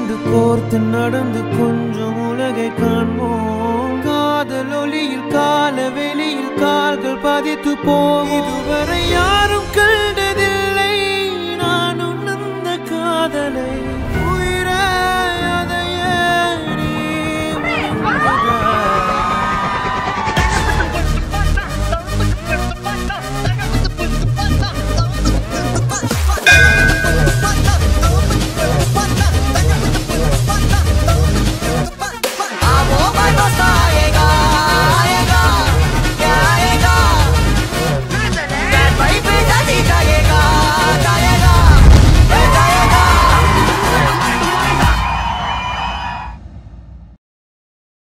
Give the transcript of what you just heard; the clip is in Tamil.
கைகொண்டு கோர்த்து நடந்து கொஞ்சம் உலகை காண்போம். காதல் ஒளியில் கால வெளியில் கால்கள் பதித்து போம். இதுவரை யாரும் கண்டதில்லை நானும் அந்த காதலை.